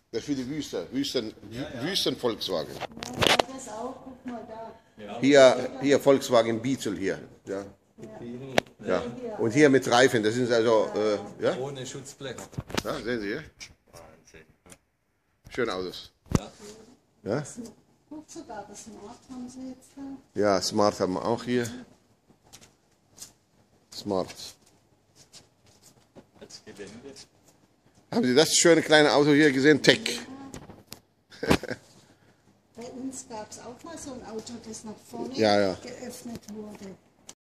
Das ist für die Wüste, Wüsten-Volkswagen. Ja, das auch, guck mal da. Hier Volkswagen Beetle hier. Ja. Ja. Und hier mit Reifen, das sind also, ja? Ohne Schutzbleche. Ja, sehen Sie hier? Wahnsinn. Schöne Autos. Ja. Ja? Guck, sogar das Smart haben sie jetzt da. Ja, Smart haben wir auch hier. Smart. Als Gelände. Haben Sie das schöne kleine Auto hier gesehen? Tech. Bei uns gab es auch mal so ein Auto, das nach vorne Ja, ja. geöffnet wurde.